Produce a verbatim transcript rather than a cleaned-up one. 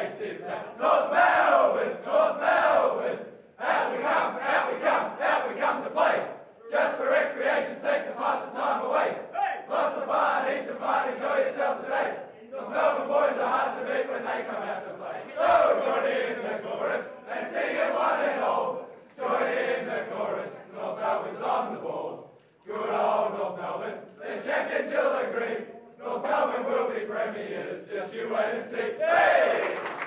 makes it back. North Melbourne, North Melbourne, out we come, out we come, out we come to play. Just for recreation's sake to pass the time away. Lots of fun, heaps of fun, enjoy yourselves today. North Melbourne boys are hard to beat when they come out to play. So join in the chorus and sing it one and all. Join in the chorus, North Melbourne's on the ball. Good old North Melbourne, the champions you'll agree. North Melbourne will be premiers, just you wait and see. Hey!